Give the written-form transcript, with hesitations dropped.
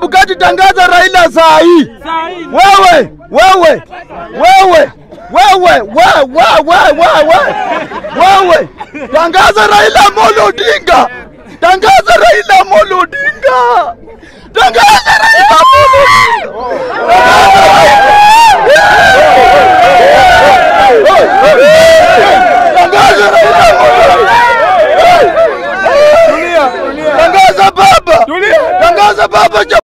Chebukati, tangaza Raila saa hii. Wewe tangaza Raila Amolo Odinga. Tangaza Raila Amolo Odinga. Tangaza Raila Amolo Odinga.